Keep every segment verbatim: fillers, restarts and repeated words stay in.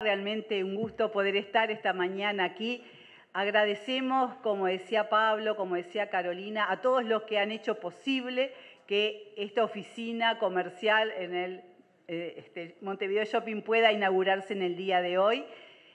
realmente un gusto poder estar esta mañana aquí. Agradecemos, como decía Pablo, como decía Carolina, a todos los que han hecho posible que esta oficina comercial en el eh, este, Montevideo Shopping pueda inaugurarse en el día de hoy.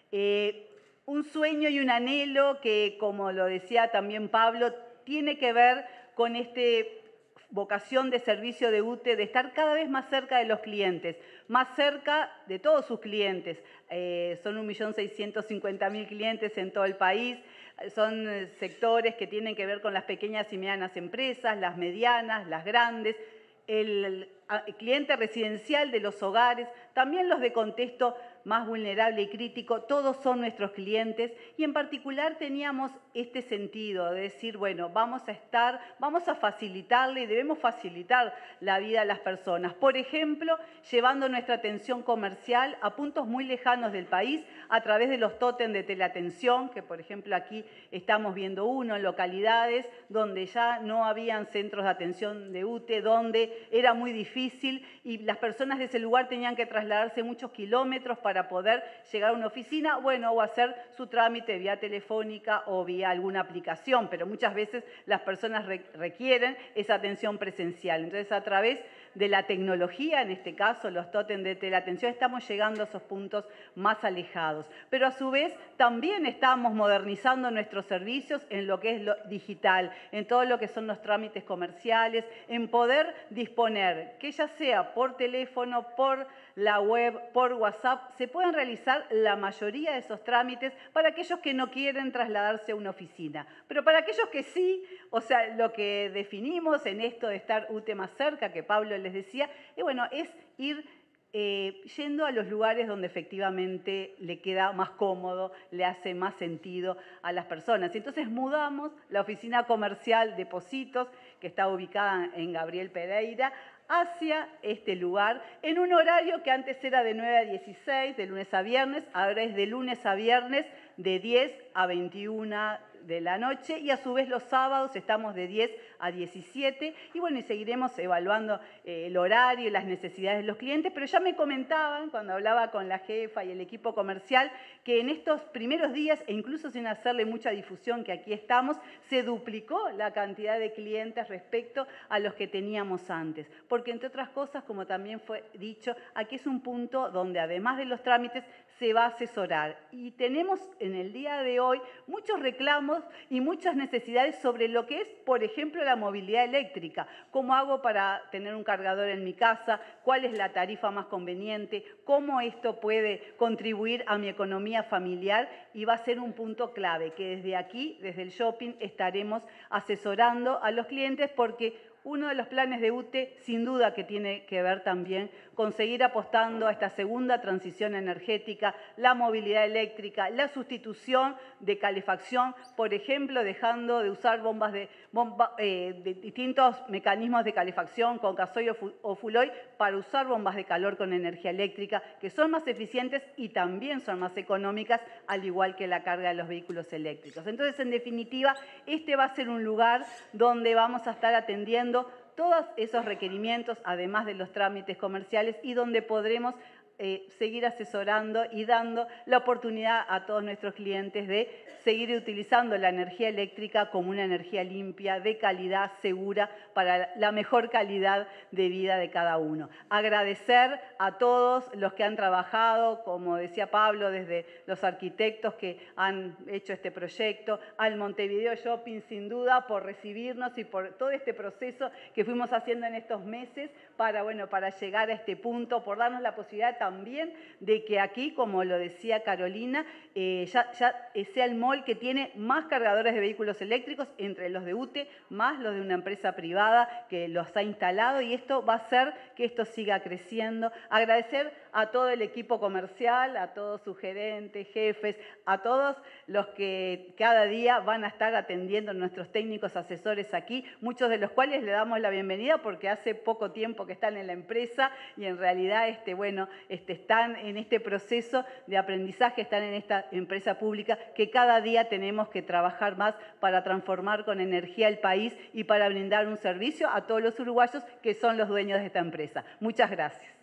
Eh, un sueño y un anhelo que, como lo decía también Pablo, tiene que ver con este vocación de servicio de U T E, de estar cada vez más cerca de los clientes, más cerca de todos sus clientes. Eh, son un millón seiscientos cincuenta mil clientes en todo el país, son sectores que tienen que ver con las pequeñas y medianas empresas, las medianas, las grandes, el, el cliente residencial de los hogares, también los de contexto más vulnerable y crítico, todos son nuestros clientes y en particular teníamos este sentido de decir, bueno, vamos a estar, vamos a facilitarle y debemos facilitar la vida a las personas. Por ejemplo, llevando nuestra atención comercial a puntos muy lejanos del país a través de los tótem de teleatención, que por ejemplo aquí estamos viendo uno en localidades donde ya no habían centros de atención de U T E, donde era muy difícil y las personas de ese lugar tenían que trasladarse muchos kilómetros para para poder llegar a una oficina, bueno, o hacer su trámite vía telefónica o vía alguna aplicación, pero muchas veces las personas re requieren esa atención presencial. Entonces, a través de la tecnología, en este caso los tótem de teleatención, estamos llegando a esos puntos más alejados. Pero a su vez también estamos modernizando nuestros servicios en lo que es lo digital, en todo lo que son los trámites comerciales, en poder disponer, que ya sea por teléfono, por la web, por WhatsApp, se pueden realizar la mayoría de esos trámites para aquellos que no quieren trasladarse a una oficina. Pero para aquellos que sí, o sea, lo que definimos en esto de estar U T E más cerca, que Pablo les decía, y bueno, es ir eh, yendo a los lugares donde efectivamente le queda más cómodo, le hace más sentido a las personas. Entonces mudamos la oficina comercial de Pocitos, que está ubicada en Gabriel Pereira, hacia este lugar, en un horario que antes era de nueve a dieciséis, de lunes a viernes, ahora es de lunes a viernes, de diez a veintiuna de la noche, y a su vez los sábados estamos de diez a diecisiete, y bueno, y seguiremos evaluando eh, el horario y las necesidades de los clientes, pero ya me comentaban, cuando hablaba con la jefa y el equipo comercial, que en estos primeros días, e incluso sin hacerle mucha difusión, que aquí estamos, se duplicó la cantidad de clientes respecto a los que teníamos antes, porque entre otras cosas, como también fue dicho, aquí es un punto donde además de los trámites se va a asesorar, y tenemos en el día de hoy muchos reclamos y muchas necesidades sobre lo que es, por ejemplo, la movilidad eléctrica. ¿Cómo hago para tener un cargador en mi casa? ¿Cuál es la tarifa más conveniente? ¿Cómo esto puede contribuir a mi economía familiar? Y va a ser un punto clave que desde aquí, desde el shopping, estaremos asesorando a los clientes, porque uno de los planes de U T E, sin duda que tiene que ver también con seguir apostando a esta segunda transición energética, la movilidad eléctrica, la sustitución de calefacción, por ejemplo, dejando de usar bombas de, bomba, eh, de distintos mecanismos de calefacción con gasoil o fuel oil para usar bombas de calor con energía eléctrica, que son más eficientes y también son más económicas, al igual que la carga de los vehículos eléctricos. Entonces, en definitiva, este va a ser un lugar donde vamos a estar atendiendo todos esos requerimientos, además de los trámites comerciales, y donde podremos eh, seguir asesorando y dando la oportunidad a todos nuestros clientes de seguir utilizando la energía eléctrica como una energía limpia, de calidad, segura, para la mejor calidad de vida de cada uno. Agradecer a todos los que han trabajado, como decía Pablo, desde los arquitectos que han hecho este proyecto, al Montevideo Shopping, sin duda, por recibirnos y por todo este proceso que fuimos haciendo en estos meses para, bueno, para llegar a este punto, por darnos la posibilidad también de que aquí, como lo decía Carolina, eh, ya, ya sea el mall que tiene más cargadores de vehículos eléctricos entre los de U T E, más los de una empresa privada que los ha instalado, y esto va a hacer que esto siga creciendo. Agradecer a todo el equipo comercial, a todos sus gerentes, jefes, a todos los que cada día van a estar atendiendo a nuestros técnicos asesores aquí, muchos de los cuales le damos la bienvenida porque hace poco tiempo que están en la empresa y en realidad este, bueno, este, están en este proceso de aprendizaje, están en esta empresa pública que cada día tenemos que trabajar más para transformar con energía el país y para brindar un servicio a todos los uruguayos que son los dueños de esta empresa. Muchas gracias.